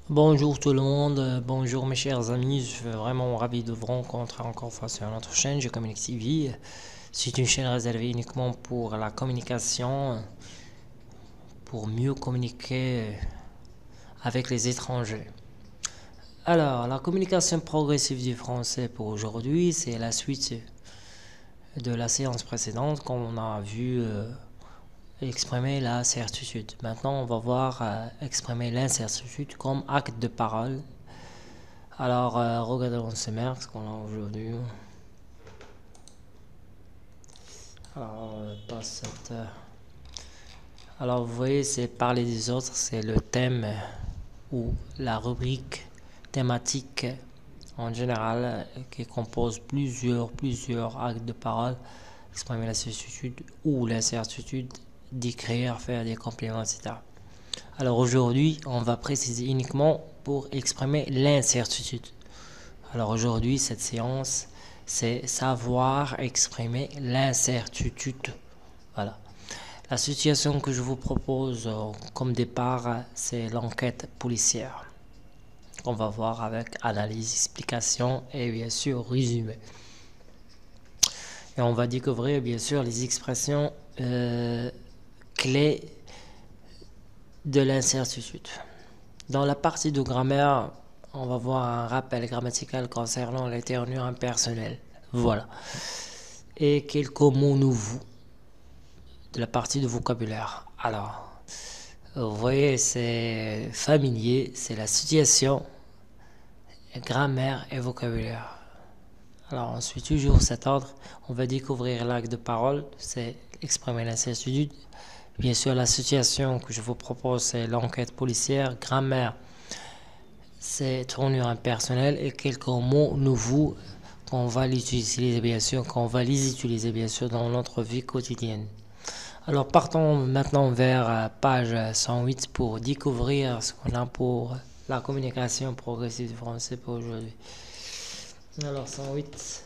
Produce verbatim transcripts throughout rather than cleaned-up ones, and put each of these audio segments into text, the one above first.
Bonjour tout le monde, euh, bonjour mes chers amis, je suis vraiment ravi de vous rencontrer encore une fois sur notre chaîne Je Communique T V. C'est une chaîne réservée uniquement pour la communication, pour mieux communiquer avec les étrangers. Alors, la communication progressive du français pour aujourd'hui, c'est la suite de la séance précédente quand on a vu euh, exprimer la certitude. Maintenant, on va voir euh, exprimer l'incertitude comme acte de parole. Alors, euh, regardons ce ce qu'on a aujourd'hui. Alors, euh, pas cette, euh, Alors, vous voyez, c'est parler des autres, c'est le thème euh, ou la rubrique thématique euh, en général euh, qui compose plusieurs, plusieurs actes de parole, exprimer la certitude ou l'incertitude, d'écrire, faire des compléments, et cetera. Alors aujourd'hui, on va préciser uniquement pour exprimer l'incertitude. Alors aujourd'hui, cette séance, c'est savoir exprimer l'incertitude. Voilà. La situation que je vous propose euh, comme départ, c'est l'enquête policière. On va voir avec analyse, explication et bien sûr résumé. Et on va découvrir bien sûr les expressions euh, clés de l'incertitude. Dans la partie de grammaire, on va voir un rappel grammatical concernant les termes impersonnels. Voilà. Et quelques mots nouveaux de la partie de vocabulaire. Alors, vous voyez, c'est familier, c'est la situation, grammaire et vocabulaire. Alors, on suit toujours cet ordre. On va découvrir l'acte de parole, c'est exprimer l'incertitude. Bien sûr, la situation que je vous propose, c'est l'enquête policière. Grammaire, c'est tournure impersonnelle et quelques mots nouveaux qu'on va les utiliser bien sûr, qu'on va les utiliser bien sûr dans notre vie quotidienne. Alors partons maintenant vers page cent huit pour découvrir ce qu'on a pour la communication progressive du français pour aujourd'hui. Alors cent huit.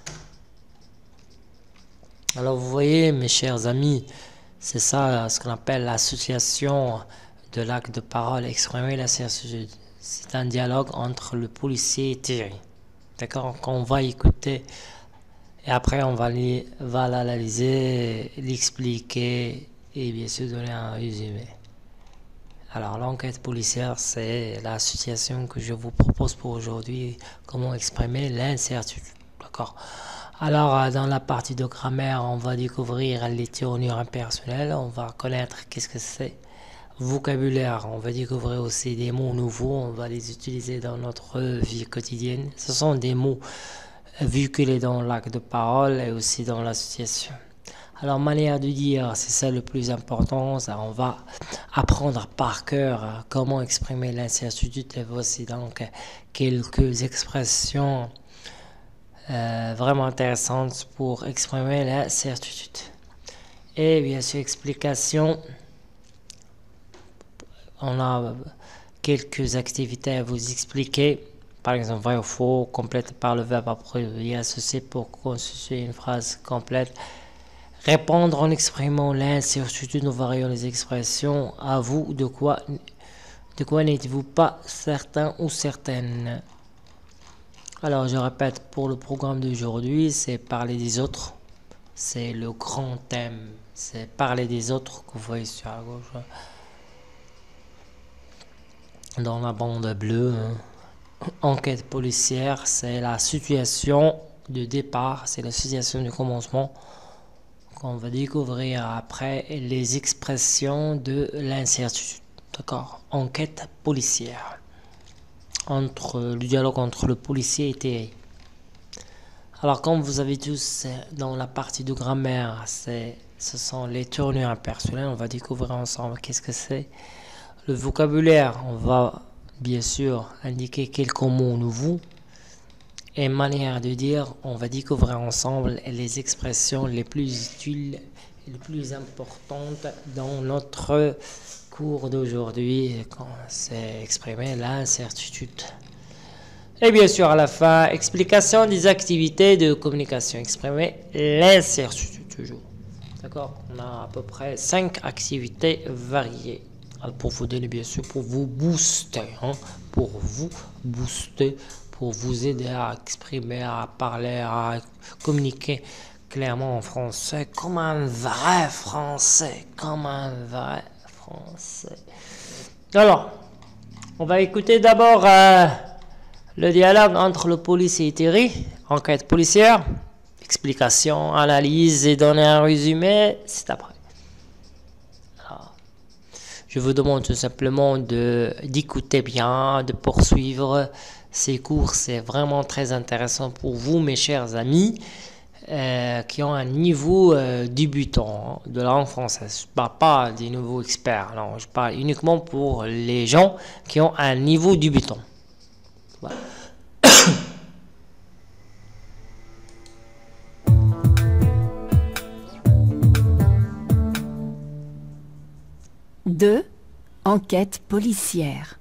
Alors vous voyez mes chers amis, c'est ça ce qu'on appelle l'association de l'acte de parole exprimer la certitude. C'est un dialogue entre le policier et Thierry. D'accord, qu'on va écouter et après on va l'analyser, l'expliquer et bien sûr donner un résumé. Alors l'enquête policière, c'est la situation que je vous propose pour aujourd'hui, comment exprimer l'incertitude. D'accord. Alors dans la partie de grammaire, on va découvrir les tournures impersonnelles, on va connaître qu'est-ce que c'est. Vocabulaire, on va découvrir aussi des mots nouveaux, on va les utiliser dans notre vie quotidienne. Ce sont des mots véhiculés dans l'acte de parole et aussi dans l'association. Alors, manière de dire, c'est ça le plus important. Ça, on va apprendre par cœur comment exprimer l'incertitude. Et voici donc quelques expressions euh, vraiment intéressantes pour exprimer la certitude. Et bien sûr, explication. On a quelques activités à vous expliquer. Par exemple, vrai ou faux, complète par le verbe après associé pour constituer une phrase complète. Répondre en exprimant l'incertitude, nous varions les expressions. À vous, de quoi, de quoi n'êtes-vous pas certain ou certaine? Alors, je répète, pour le programme d'aujourd'hui, c'est parler des autres. C'est le grand thème. C'est parler des autres que vous voyez sur la gauche. Dans la bande bleue, hein. Enquête policière, c'est la situation de départ, c'est la situation du commencement qu'on va découvrir après les expressions de l'incertitude. D'accord. Enquête policière. Entre le dialogue entre le policier et Thierry. Alors comme vous avez tous dans la partie de grammaire, c'est ce sont les tournures impersonnelles. On va découvrir ensemble qu'est-ce que c'est. Le vocabulaire, on va bien sûr indiquer quelques mots nouveaux. Et manière de dire, on va découvrir ensemble les expressions les plus utiles et les plus importantes dans notre cours d'aujourd'hui, quand c'est exprimer l'incertitude. Et bien sûr, à la fin, explication des activités de communication, exprimer l'incertitude toujours. D'accord? On a à peu près cinq activités variées. Alors, pour vous donner, bien sûr, pour vous booster, hein, pour vous booster, pour vous aider à exprimer, à parler, à communiquer clairement en français, comme un vrai français, comme un vrai français. Alors, on va écouter d'abord euh, le dialogue entre le policier et Thierry, enquête policière, explication, analyse et donner un résumé, c'est après. Alors, je vous demande tout simplement de d'écouter bien, de poursuivre ces cours, c'est vraiment très intéressant pour vous, mes chers amis. Euh, qui ont un niveau euh, débutant hein, de la langue française. Je ne parle pas des nouveaux experts, non, je parle uniquement pour les gens qui ont un niveau débutant. Voilà. deux. Enquête policière.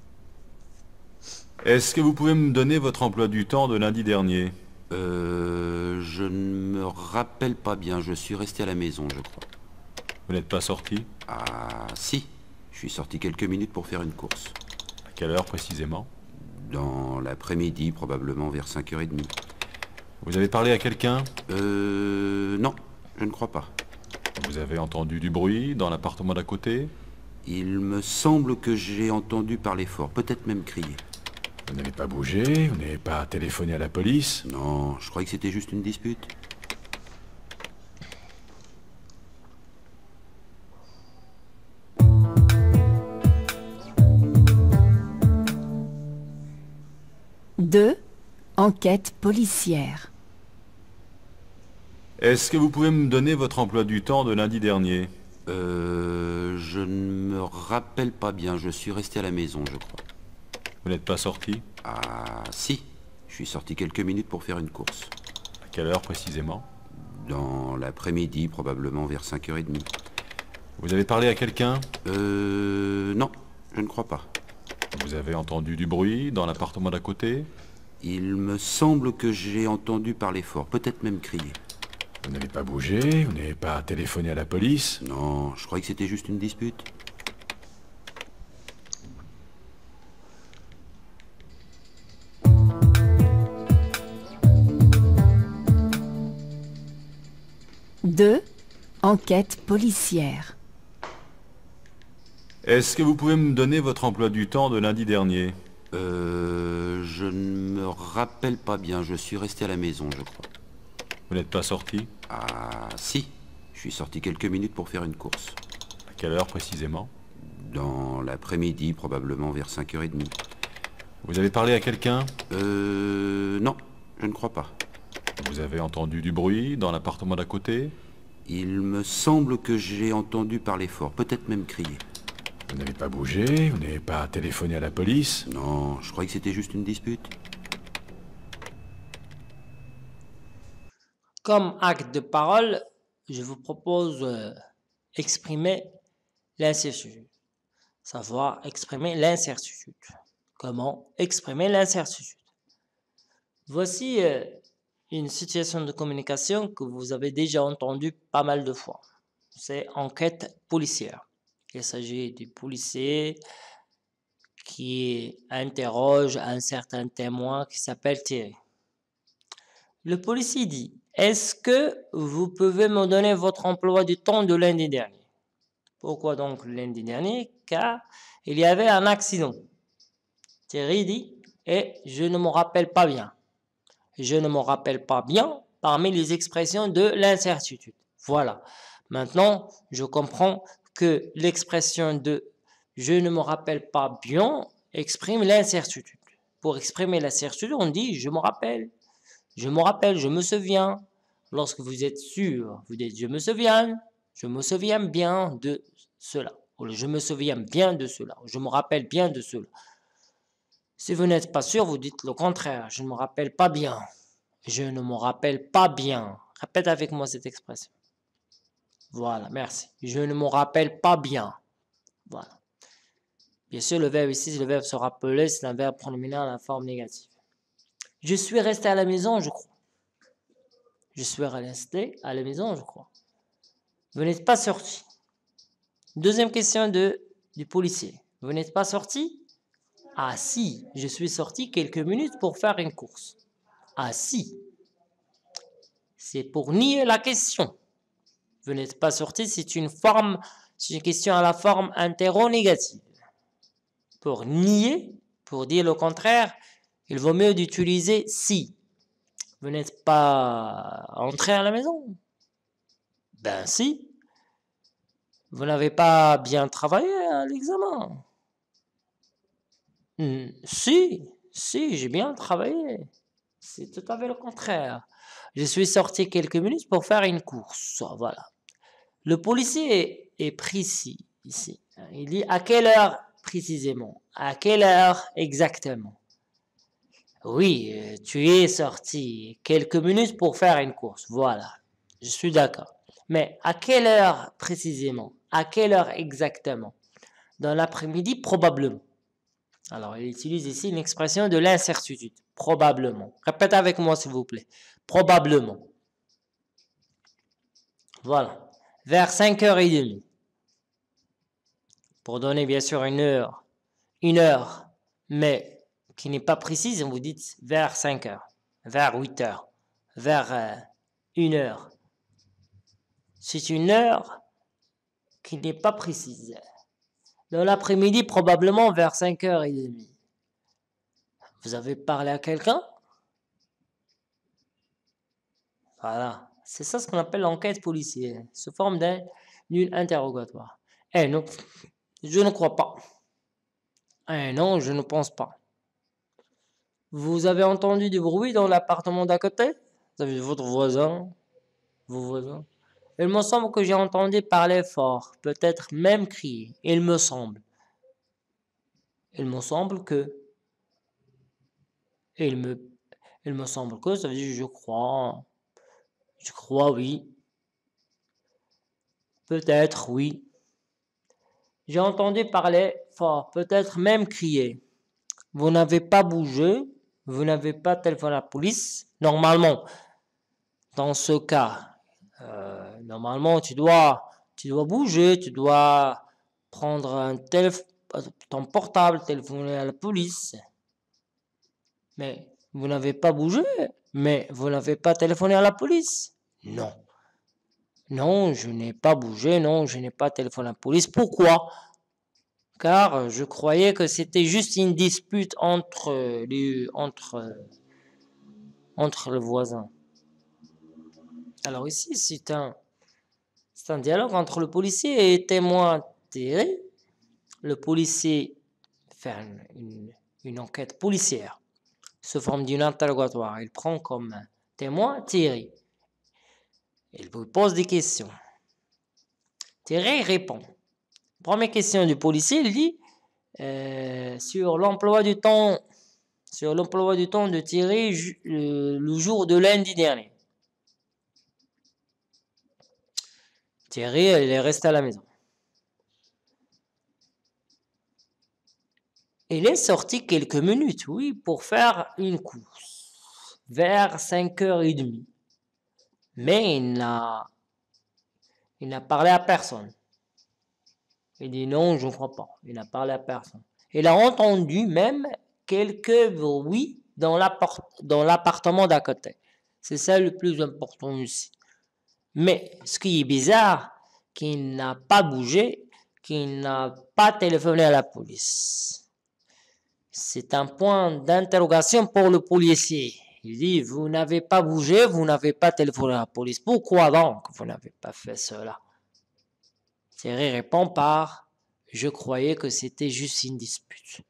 Est-ce que vous pouvez me donner votre emploi du temps de lundi dernier? Euh... Je ne me rappelle pas bien, je suis resté à la maison, je crois. Vous n'êtes pas sorti? Ah, si. Je suis sorti quelques minutes pour faire une course. À quelle heure précisément? Dans l'après-midi, probablement vers cinq heures trente. Vous avez parlé à quelqu'un? Euh... Non, je ne crois pas. Vous avez entendu du bruit dans l'appartement d'à côté? Il me semble que j'ai entendu parler fort, peut-être même crier. Vous n'avez pas bougé? Vous n'avez pas téléphoné à la police? Non, je croyais que c'était juste une dispute. deux. Enquête policière. Est-ce que vous pouvez me donner votre emploi du temps de lundi dernier? Euh... Je ne me rappelle pas bien, je suis resté à la maison, je crois. Vous n'êtes pas sorti? Ah, si. Je suis sorti quelques minutes pour faire une course. À quelle heure précisément? Dans l'après-midi, probablement vers cinq heures trente. Vous avez parlé à quelqu'un? Euh... Non, je ne crois pas. Vous avez entendu du bruit dans l'appartement d'à côté? Il me semble que j'ai entendu parler fort, peut-être même crier. Vous n'avez pas bougé? Vous n'avez pas téléphoné à la police? Non, je croyais que c'était juste une dispute. deux. Enquête policière. Est-ce que vous pouvez me donner votre emploi du temps de lundi dernier? Euh... Je ne me rappelle pas bien, je suis resté à la maison, je crois. Vous n'êtes pas sorti? Ah, si. Je suis sorti quelques minutes pour faire une course. À quelle heure précisément? Dans l'après-midi, probablement vers cinq heures trente. Vous avez parlé à quelqu'un? Euh... Non, je ne crois pas. Vous avez entendu du bruit dans l'appartement d'à côté? Il me semble que j'ai entendu parler fort, peut-être même crier. Vous n'avez pas bougé? Vous n'avez pas téléphoné à la police? Non, je croyais que c'était juste une dispute. Comme acte de parole, je vous propose euh, exprimer l'incertitude. Savoir exprimer l'incertitude. Comment exprimer l'incertitude? Voici euh, une situation de communication que vous avez déjà entendue pas mal de fois. C'est enquête policière. Il s'agit du policier qui interroge un certain témoin qui s'appelle Thierry. Le policier dit: est-ce que vous pouvez me donner votre emploi du temps de lundi dernier? Pourquoi donc lundi dernier? Car il y avait un accident. Thierry dit: et je ne me rappelle pas bien. Je ne me rappelle pas bien parmi les expressions de l'incertitude. Voilà. Maintenant, je comprends que l'expression de je ne me rappelle pas bien exprime l'incertitude. Pour exprimer l'incertitude, on dit je me rappelle. Je me rappelle, je me souviens. Lorsque vous êtes sûr, vous dites je me souviens, je me souviens bien de cela. Ou je me souviens bien de cela. Je me rappelle bien de cela. Si vous n'êtes pas sûr, vous dites le contraire. Je ne me rappelle pas bien. Je ne me rappelle pas bien. Répète avec moi cette expression. Voilà, merci. Je ne me rappelle pas bien. Voilà. Bien sûr, le verbe ici, c'est le verbe se rappeler, c'est un verbe pronominal à la forme négative. Je suis resté à la maison, je crois. Je suis resté à la maison, je crois. Vous n'êtes pas sorti. Deuxième question de du policier. Vous n'êtes pas sorti? Ah si, je suis sorti quelques minutes pour faire une course. Ah si, c'est pour nier la question. Vous n'êtes pas sorti, c'est une forme, c'est une question à la forme interrogative. Pour nier, pour dire le contraire, il vaut mieux d'utiliser si. Vous n'êtes pas entré à la maison? Ben si. Vous n'avez pas bien travaillé à l'examen? Hmm, si, si, j'ai bien travaillé. C'est tout à fait le contraire. Je suis sorti quelques minutes pour faire une course. Voilà. Le policier est, est précis ici. Il dit à quelle heure précisément? À quelle heure exactement? Oui, tu es sorti quelques minutes pour faire une course. Voilà. Je suis d'accord. Mais à quelle heure précisément? À quelle heure exactement? Dans l'après-midi, probablement. Alors, il utilise ici une expression de l'incertitude. Probablement. Répétez avec moi, s'il vous plaît. Probablement. Voilà. Vers cinq heures trente. Pour donner bien sûr une heure. Une heure. Mais qui n'est pas précise, vous dites vers cinq heures. Vers huit heures. Vers euh, une heure. C'est une heure qui n'est pas précise. Dans l'après-midi, probablement vers cinq heures trente. Vous avez parlé à quelqu'un? Voilà. C'est ça ce qu'on appelle l'enquête policière. Sous forme d'un nul interrogatoire. Eh non, je ne crois pas. Eh non, je ne pense pas. Vous avez entendu du bruit dans l'appartement d'à côté? Vous avez votre voisin? Vos voisins? Il me semble que j'ai entendu parler fort, peut-être même crier. Il me semble. Il me semble que. Il me, il me semble que, ça veut dire je crois. Je crois, oui. Peut-être, oui. J'ai entendu parler fort, peut-être même crier. Vous n'avez pas bougé, vous n'avez pas téléphoné à la police. Normalement, dans ce cas, euh, normalement, tu dois, tu dois bouger, tu dois prendre un téléphone, ton portable, téléphoner à la police. Mais vous n'avez pas bougé, mais vous n'avez pas téléphoné à la police. Non. Non, je n'ai pas bougé, non, je n'ai pas téléphoné à la police. Pourquoi? Car je croyais que c'était juste une dispute entre les, entre, entre le voisin. Alors ici, c'est un, c'est un dialogue entre le policier et témoin Thierry. Le policier fait une, une enquête policière sous forme d'un interrogatoire. Il prend comme témoin Thierry. Il vous pose des questions. Thierry répond. Première question du policier, il dit euh, sur l'emploi du temps, sur l'emploi du temps de Thierry le, le jour de lundi dernier. Thierry, il est resté à la maison. Il est sorti quelques minutes, oui, pour faire une course, vers cinq heures trente. Mais il n'a, il n'a parlé à personne. Il dit non, je ne crois pas. Il n'a parlé à personne. Il a entendu même quelques bruits dans l'appartement d'à côté. C'est ça le plus important ici. Mais ce qui est bizarre, qu'il n'a pas bougé, qu'il n'a pas téléphoné à la police. C'est un point d'interrogation pour le policier. Il dit, vous n'avez pas bougé, vous n'avez pas téléphoné à la police. Pourquoi donc vous n'avez pas fait cela? Thierry répond par, je croyais que c'était juste une dispute.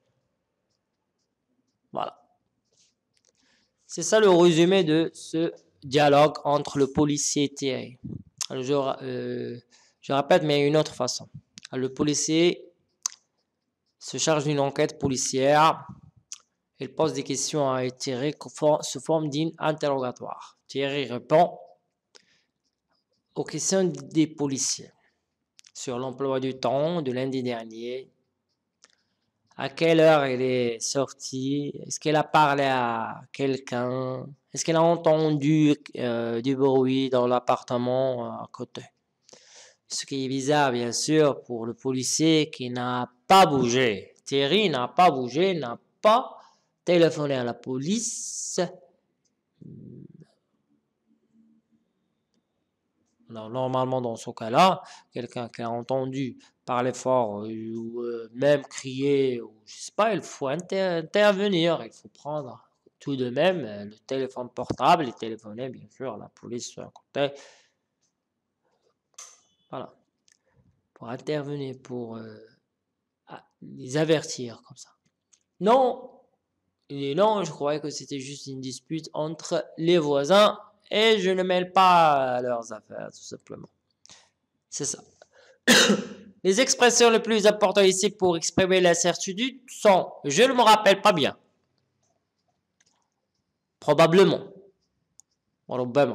Voilà. C'est ça le résumé de ce dialogue entre le policier et Thierry. Alors je, euh, je répète, mais d'une autre façon. Alors le policier se charge d'une enquête policière. Il pose des questions à Thierry sous forme d'un interrogatoire. Thierry répond aux questions des policiers sur l'emploi du temps de lundi dernier. À quelle heure il est sorti? Est-ce qu'il a parlé à quelqu'un? Est-ce qu'il a entendu euh, du bruit dans l'appartement à côté? Ce qui est bizarre, bien sûr, pour le policier qui n'a pas bougé. Thierry n'a pas bougé, n'a pas téléphoné à la police. Alors, normalement, dans ce cas-là, quelqu'un qui a entendu parler fort ou euh, même crier, ou, je sais pas, il faut inter intervenir, il faut prendre tout de même euh, le téléphone portable et téléphoner, bien sûr, à la police sur un côté. Voilà. Pour intervenir, pour euh, les avertir comme ça. Non, et non, je croyais que c'était juste une dispute entre les voisins et je ne mêle pas à leurs affaires, tout simplement. C'est ça. Les expressions les plus importantes ici pour exprimer l'incertitude sont « je ne me rappelle pas bien »,« probablement »,« ربما ».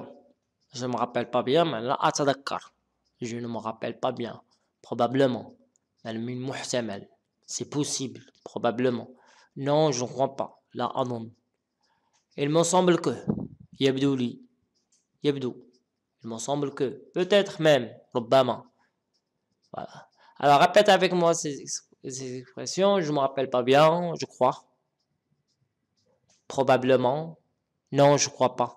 Je ne me rappelle pas bien, mais là, أتذكر. Je ne me rappelle pas bien, probablement. C'est possible, probablement. Non, je ne crois pas. Là, أظن. Il me semble que. يبدو لي. يبدو. Il me semble que. Peut-être même. ربما. Voilà. Alors, répète avec moi ces, ces expressions. Je ne me rappelle pas bien, je crois. Probablement. Non, je ne crois pas.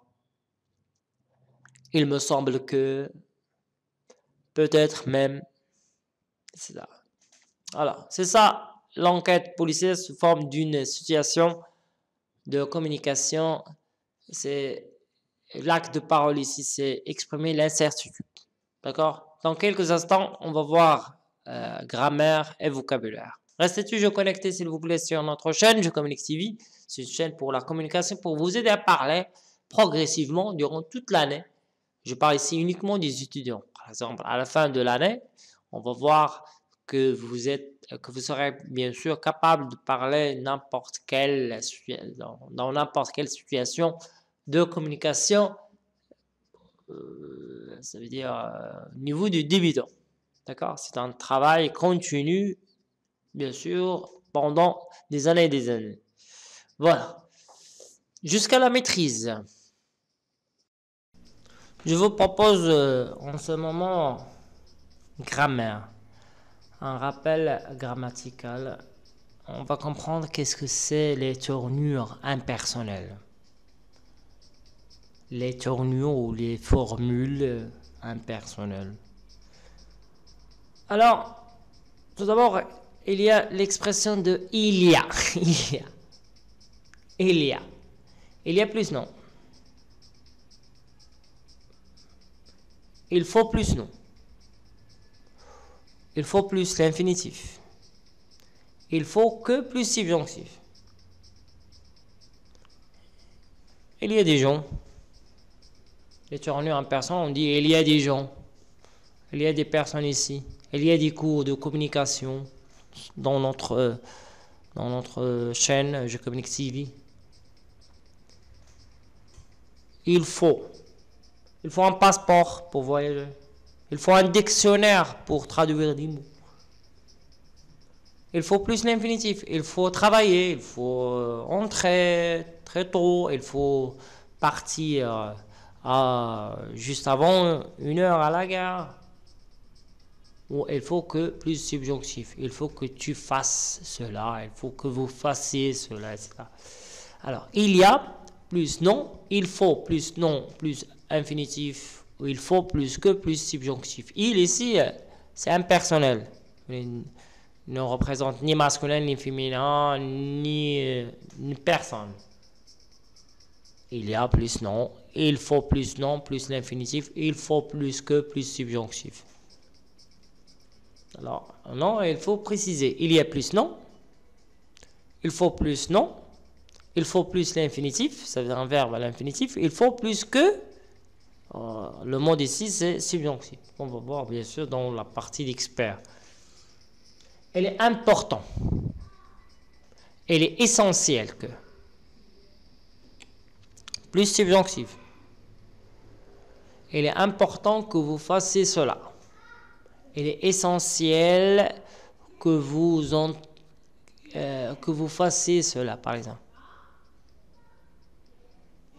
Il me semble que. Peut-être même. C'est ça. Voilà. C'est ça. L'enquête policière sous forme d'une situation de communication. C'est l'acte de parole ici, c'est exprimer l'incertitude. D'accord? Dans quelques instants, on va voir euh, grammaire et vocabulaire. Restez toujours connectés, s'il vous plaît, sur notre chaîne Je Communique T V. C'est une chaîne pour la communication, pour vous aider à parler progressivement durant toute l'année. Je parle ici uniquement des étudiants. Par exemple, à la fin de l'année, on va voir que vous êtes, que vous serez bien sûr capable de parler n'importe quelle dans n'importe quelle situation de communication. Euh, ça veut dire euh, au niveau du débutant. D'accord? C'est un travail continu, bien sûr, pendant des années et des années. Voilà. Jusqu'à la maîtrise. Je vous propose euh, en ce moment grammaire. Un rappel grammatical. On va comprendre qu'est-ce que c'est les tournures impersonnelles. Les tournures ou les formules impersonnelles. Alors, tout d'abord, il y a l'expression de il y a. Il y a. Il y a. Il y a plus non. Il faut plus non. Il faut plus l'infinitif. Il faut que plus subjonctif. Il y a des gens. Les tournures en personne, on dit il y a des gens. Il y a des personnes ici. Il y a des cours de communication dans notre, dans notre chaîne Je Communique T V. Il faut. Il faut un passeport pour voyager. Il faut un dictionnaire pour traduire des mots. Il faut plus l'infinitif. Il faut travailler. Il faut entrer très tôt. Il faut partir à, juste avant une heure à la gare. Ou il faut que plus subjonctif. Il faut que tu fasses cela. Il faut que vous fassiez cela, et cetera. Alors, il y a plus non. Il faut plus non plus infinitif. Il faut plus que plus subjonctif. Il ici, c'est impersonnel. Il ne représente ni masculin, ni féminin, ni, ni personne. Il y a plus non. Il faut plus non, plus l'infinitif. Il faut plus que plus subjonctif. Alors, non, il faut préciser. Il y a plus non. Il faut plus non. Il faut plus l'infinitif. Ça veut dire un verbe à l'infinitif. Il faut plus que. Euh, le mot ici, c'est subjonctif. On va voir, bien sûr, dans la partie d'expert. Elle est important. Elle est essentielle que. Plus subjonctif. Il est important que vous fassiez cela. Il est essentiel que vous, en, euh, que vous fassiez cela, par exemple.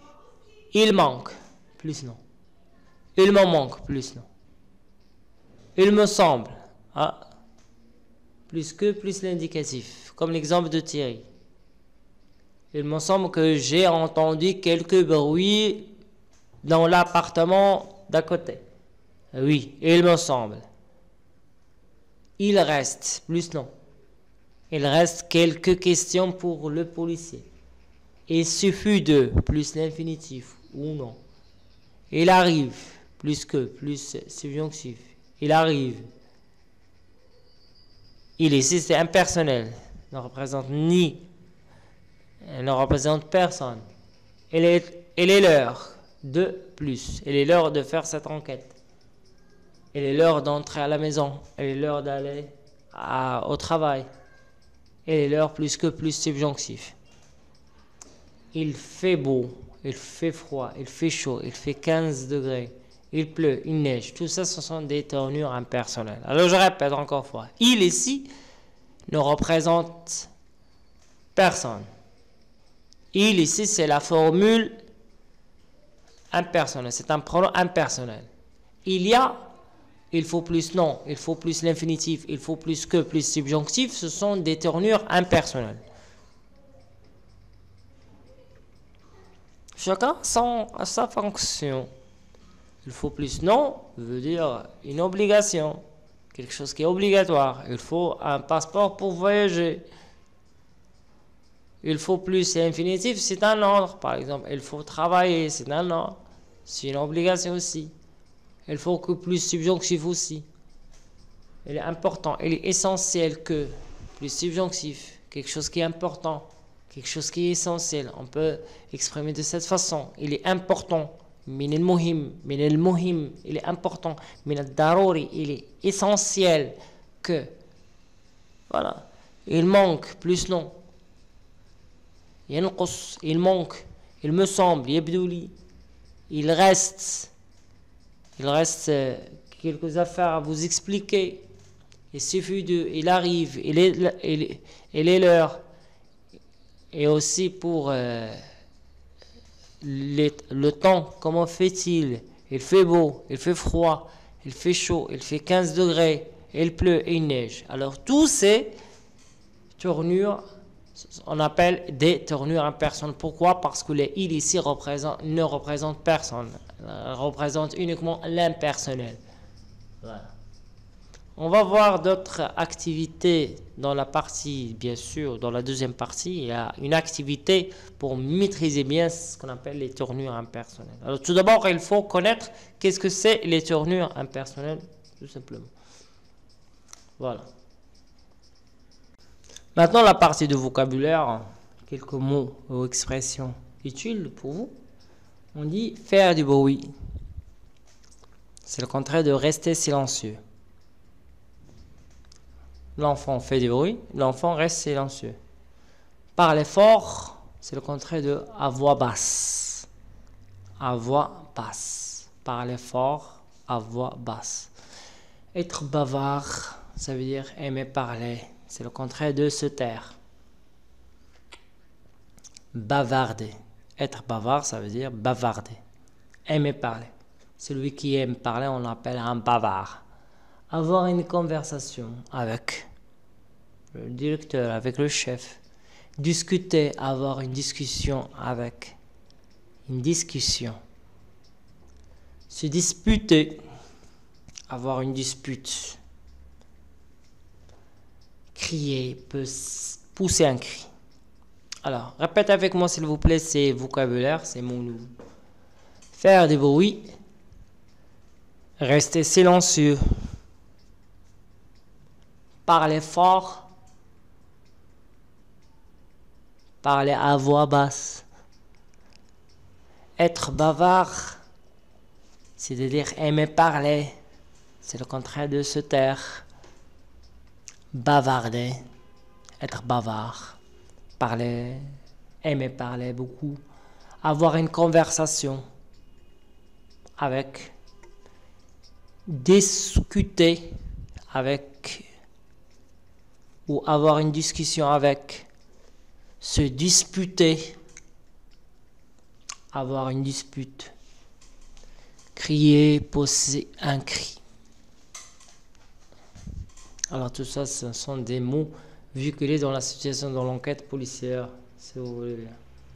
Il manque, plus non. Il m'en manque, plus non. Il me semble. Ah, plus que, plus l'indicatif. Comme l'exemple de Thierry. Il me semble que j'ai entendu quelques bruits dans l'appartement d'à côté. Oui, il me semble. Il reste, plus non. Il reste quelques questions pour le policier. Il suffit de, plus l'infinitif, ou non. Il arrive, plus que, plus subjonctif. Il arrive. Il ici, c'est impersonnel. Il ne représente ni, il ne représente personne. Il est, il est l'heure de plus. Il est l'heure de faire cette enquête. Il est l'heure d'entrer à la maison. Il est l'heure d'aller au travail. Il est l'heure plus que plus subjonctif. Il fait beau, il fait froid, il fait chaud, il fait quinze degrés, il pleut, il neige. Tout ça, ce sont des tournures impersonnelles. Alors je répète encore une fois. Il ici ne représente personne. Il ici, c'est la formule impersonnelle. C'est un pronom impersonnel. Il y a, il faut plus non, il faut plus l'infinitif, il faut plus que, plus subjonctif. Ce sont des tournures impersonnelles. Chacun son, a sa fonction. Il faut plus non veut dire une obligation, quelque chose qui est obligatoire. Il faut un passeport pour voyager. Il faut plus, c'est infinitif, c'est un ordre. Par exemple, il faut travailler, c'est un ordre. C'est une obligation aussi. Il faut que plus subjonctif aussi. Il est important, il est essentiel que plus subjonctif, quelque chose qui est important. Quelque chose qui est essentiel, on peut exprimer de cette façon. Il est important. Min al-muhim, min al-muhim, il est important. Min al-daruri, il est essentiel que. Voilà. Il manque, plus non. Yanqus, il manque. Il me semble, yabdouli. Il reste. Il reste quelques affaires à vous expliquer. Il suffit de. Il arrive. Il est, il, il est l'heure. Et aussi pour euh, les, le temps, comment fait-il? Il fait beau, il fait froid, il fait chaud, il fait quinze degrés, il pleut et il neige. Alors tous ces tournures, on appelle des tournures impersonnelles. Pourquoi? Parce que les il ici représente, ne représentent personne, représentent uniquement l'impersonnel. Voilà. On va voir d'autres activités dans la partie, bien sûr, dans la deuxième partie. Il y a une activité pour maîtriser bien ce qu'on appelle les tournures impersonnelles. Alors tout d'abord, il faut connaître qu'est-ce que c'est les tournures impersonnelles, tout simplement. Voilà. Maintenant, la partie de vocabulaire, quelques mots ou expressions utiles pour vous. On dit faire du bruit. C'est le contraire de rester silencieux. L'enfant fait du bruit, l'enfant reste silencieux. Parler fort, c'est le contraire de à voix basse. À voix basse. Parler fort, à voix basse. Être bavard, ça veut dire aimer parler. C'est le contraire de se taire. Bavarder. Être bavard, ça veut dire bavarder. Aimer parler. Celui qui aime parler, on l'appelle un bavard. Avoir une conversation avec le directeur, avec le chef. Discuter, avoir une discussion avec. Une discussion. Se disputer, avoir une dispute. Crier, pousser un cri. Alors, répète avec moi s'il vous plaît ces vocabulaires, ces mots nouveaux. Faire du bruit. Rester silencieux. Parler fort. Parler à voix basse. Être bavard, c'est-à-dire aimer parler. C'est le contraire de se taire. Bavarder, être bavard. Parler, aimer parler beaucoup. Avoir une conversation avec. Discuter avec. Ou avoir une discussion avec. Se disputer, avoir une dispute, crier, poser un cri. Alors tout ça, ce sont des mots véhiculés dans la situation de l'enquête policière, si vous voulez.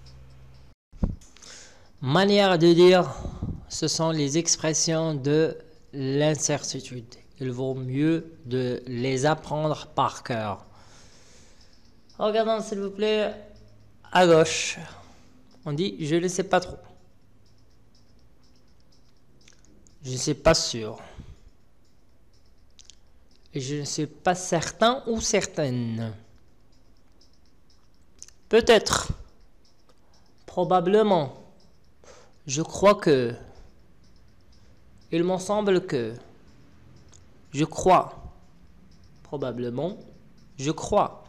Manière de dire, ce sont les expressions de l'incertitude. Il vaut mieux de les apprendre par cœur. Regardons s'il vous plaît à gauche. On dit je ne sais pas trop. Je ne suis pas sûr. Et je ne suis pas certain ou certaine. Peut-être. Probablement. Je crois que. Il m'en semble que. Je crois. Probablement. Je crois.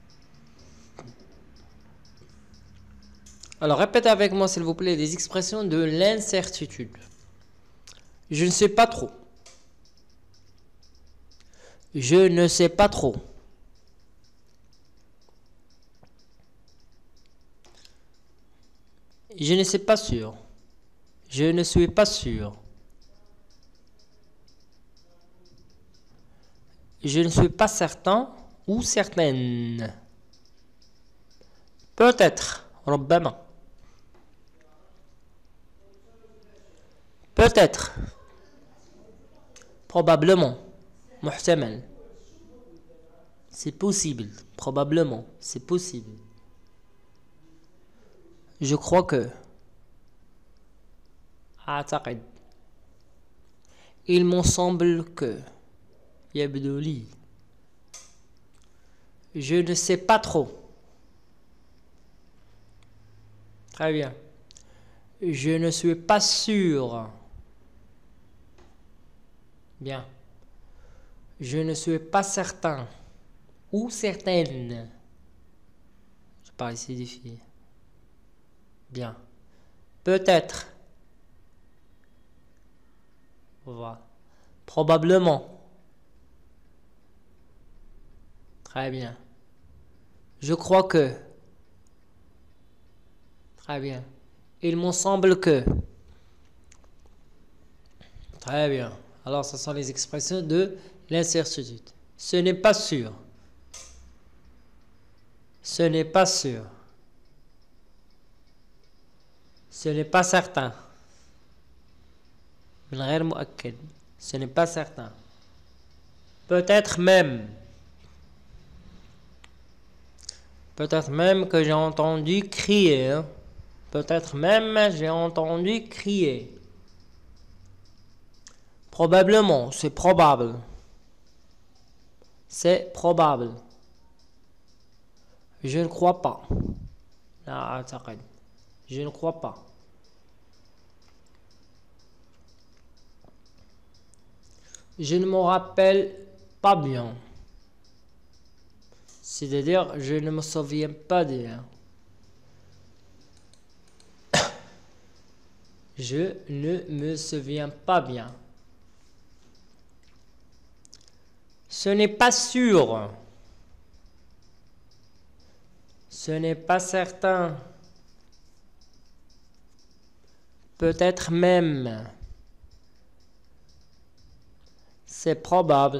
Alors répétez avec moi s'il vous plaît des expressions de l'incertitude. Je ne sais pas trop. Je ne sais pas trop. Je ne sais pas sûr. Je ne suis pas sûr. Je ne suis pas certain ou certaine. Peut-être. ربما. Peut-être. Probablement. محتمل. C'est possible. Probablement. C'est possible. Je crois que. أعتقد. Il m'en semble que. يبدو لي. Je ne sais pas trop. Très bien. Je ne suis pas sûr. Bien. Je ne suis pas certain. Ou certaine. Je parle ici des filles. Bien. Peut-être. Voilà. Probablement. Très bien. Je crois que. Très bien. Il me semble que. Très bien. Alors, ce sont les expressions de l'incertitude. Ce n'est pas sûr. Ce n'est pas sûr. Ce n'est pas certain. من غير مؤكد. Ce n'est pas certain. Peut-être même. Peut-être même que j'ai entendu crier. Hein? Peut-être même j'ai entendu crier. Probablement, c'est probable. C'est probable. Je ne crois pas. Je ne crois pas. Je ne me rappelle pas bien. C'est-à-dire, je ne me souviens pas bien. Je ne me souviens pas bien. Ce n'est pas sûr. Ce n'est pas certain. Peut-être même. C'est probable.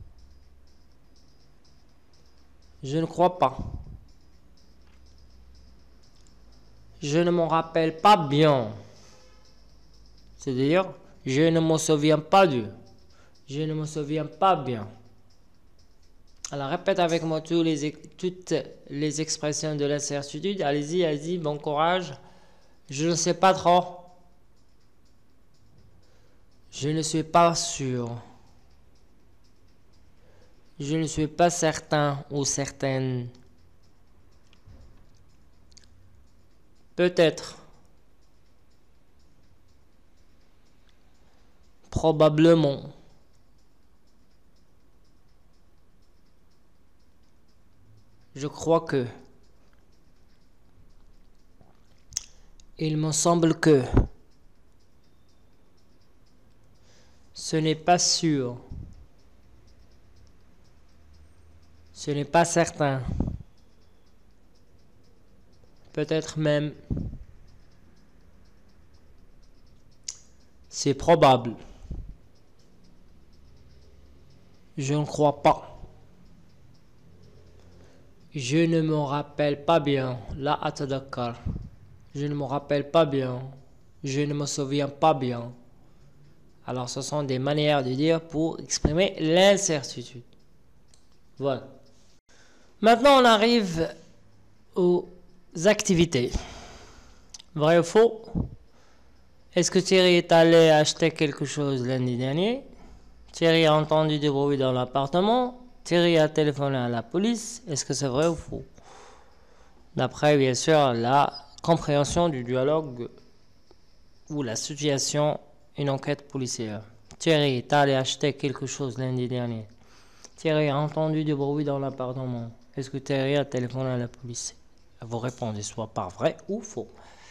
Je ne crois pas. Je ne m'en rappelle pas bien. C'est-à-dire, je ne me souviens pas du. Je ne me souviens pas bien. Alors, répète avec moi tous les, toutes les expressions de l'incertitude. Allez-y, allez-y, bon courage. Je ne sais pas trop. Je ne suis pas sûr. Je ne suis pas certain ou certaine. Peut-être. Probablement. Je crois que. Il me semble que. Ce n'est pas sûr. Ce n'est pas certain. Peut-être même. C'est probable. Je ne crois pas. Je ne me rappelle pas bien. La atadakkar. Je ne me rappelle pas bien. Je ne me souviens pas bien. Alors, ce sont des manières de dire pour exprimer l'incertitude. Voilà. Maintenant, on arrive aux activités. Vrai ou faux? Est-ce que Thierry est allé acheter quelque chose lundi dernier? Thierry a entendu du bruit dans l'appartement. Thierry a téléphoné à la police. Est-ce que c'est vrai ou faux? D'après, bien sûr, la compréhension du dialogue ou la situation, une enquête policière. Thierry est allé acheter quelque chose lundi dernier. Thierry a entendu du bruit dans l'appartement. Est-ce que Thierry a téléphoné à la police? Vous répondez soit par vrai ou faux.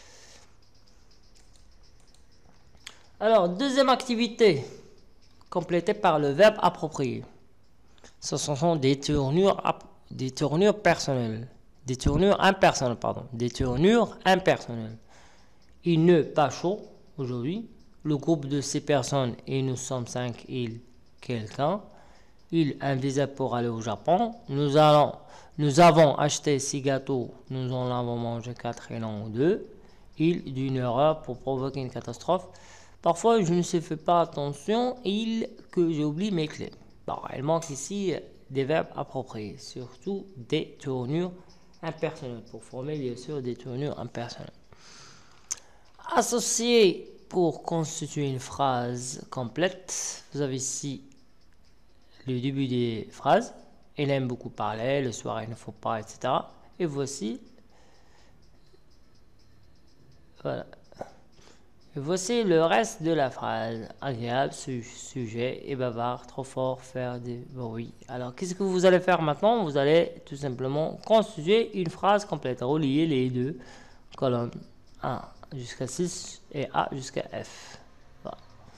Alors, deuxième activité, complétée par le verbe approprié. Ce sont des tournures, des tournures personnelles. Des tournures impersonnelles, pardon. Des tournures impersonnelles. Il ne pas chaud aujourd'hui. Le groupe de six personnes et nous sommes cinq, il, quelqu'un. Il un visa pour aller au Japon. Nous allons, nous avons acheté six gâteaux. Nous en avons mangé quatre et non deux. Il d'une erreur pour provoquer une catastrophe. Parfois, je ne sais fais pas attention. Il que j'oublie mes clés. Bon, il manque ici des verbes appropriés, surtout des tournures impersonnelles, pour former bien sûr des tournures impersonnelles. Associé pour constituer une phrase complète, vous avez ici le début des phrases. Il aime beaucoup parler, le soir il ne faut pas, et cetera. Et voici, voilà. Et voici le reste de la phrase. Agréable, su sujet et bavard, trop fort, faire des bruits. Alors, qu'est-ce que vous allez faire maintenant? Vous allez tout simplement constituer une phrase complète, relier les deux colonnes un jusqu'à six et A jusqu'à F. Voilà.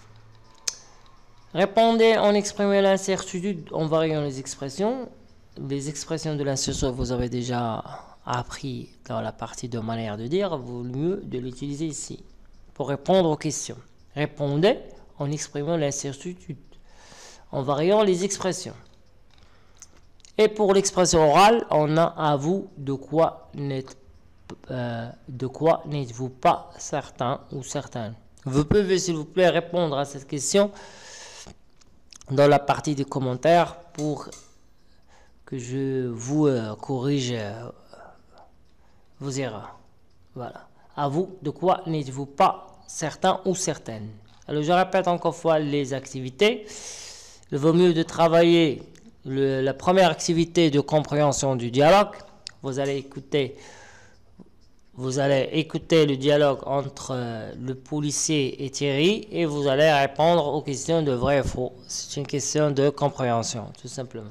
Répondez en exprimant l'incertitude en variant les expressions. Les expressions de l'incertitude, vous avez déjà appris dans la partie de manière de dire. Vaut mieux de l'utiliser ici pour répondre aux questions. Répondez en exprimant l'incertitude, en variant les expressions. Et pour l'expression orale, on a à vous de quoi n'êtes euh, de quoi n'êtes-vous pas certain ou certaine. Vous pouvez s'il vous plaît répondre à cette question dans la partie des commentaires pour que je vous euh, corrige euh, vos erreurs. Voilà. À vous, de quoi n'êtes-vous pas certain ou certaine? Alors, je répète encore une fois les activités. Il vaut mieux de travailler le, la première activité de compréhension du dialogue. Vous allez écouter, vous allez écouter le dialogue entre euh, le policier et Thierry et vous allez répondre aux questions de vrai et faux. C'est une question de compréhension, tout simplement.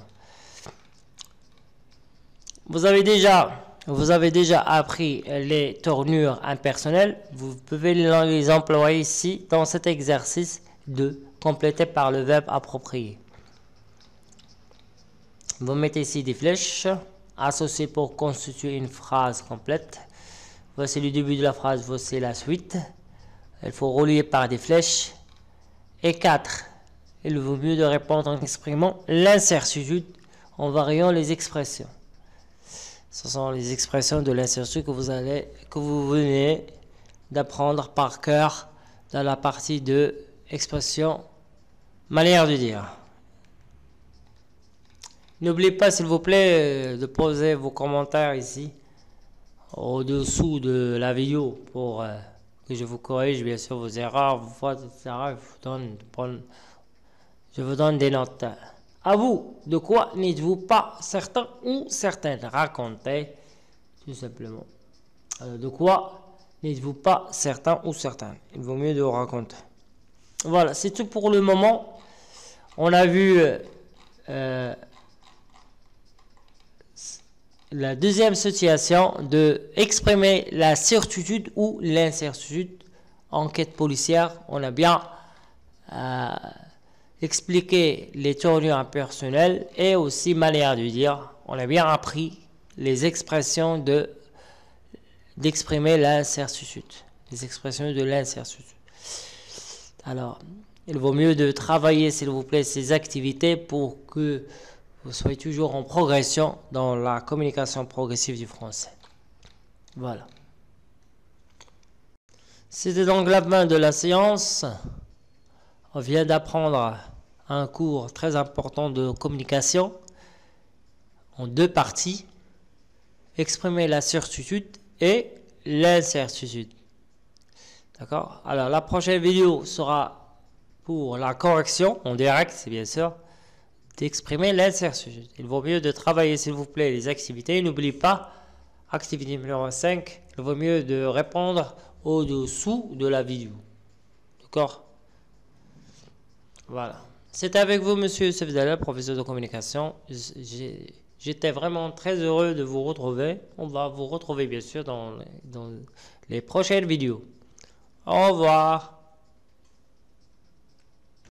Vous avez déjà... Vous avez déjà appris les tournures impersonnelles. Vous pouvez les employer ici dans cet exercice de compléter par le verbe approprié. Vous mettez ici des flèches associées pour constituer une phrase complète. Voici le début de la phrase, voici la suite. Il faut relier par des flèches. Et quatre. Il vaut mieux de répondre en exprimant l'incertitude en variant les expressions. Ce sont les expressions de l'incertitude que vous allez, que vous venez d'apprendre par cœur dans la partie de expression, manière de dire. N'oubliez pas, s'il vous plaît, de poser vos commentaires ici, au-dessous de la vidéo, pour euh, que je vous corrige, bien sûr, vos erreurs, vos fautes, et cetera. Je vous donne, je vous donne des notes. À vous, de quoi n'êtes-vous pas certain ou certaine? Racontez, tout simplement. Alors, de quoi n'êtes-vous pas certain ou certaine? Il vaut mieux de raconter. Voilà, c'est tout pour le moment. On a vu euh, la deuxième situation de exprimer la certitude ou l'incertitude. Enquête policière, on a bien... Euh, expliquer les tournures impersonnelles et aussi manière de dire. On a bien appris les expressions de d'exprimer l'incertitude, les expressions de l'incertitude. Alors, il vaut mieux de travailler, s'il vous plaît, ces activités pour que vous soyez toujours en progression dans la communication progressive du français. Voilà. C'était donc la fin de la séance. On vient d'apprendre un cours très important de communication en deux parties. Exprimer la certitude et l'incertitude. D'accord? Alors, la prochaine vidéo sera pour la correction en direct, c'est bien sûr, d'exprimer l'incertitude. Il vaut mieux de travailler, s'il vous plaît, les activités. N'oubliez pas, activité numéro cinq, il vaut mieux de répondre au-dessous de la vidéo. D'accord? Voilà. C'est avec vous, monsieur Youssef Dalal, professeur de communication. J'étais vraiment très heureux de vous retrouver. On va vous retrouver, bien sûr, dans, dans les prochaines vidéos. Au revoir.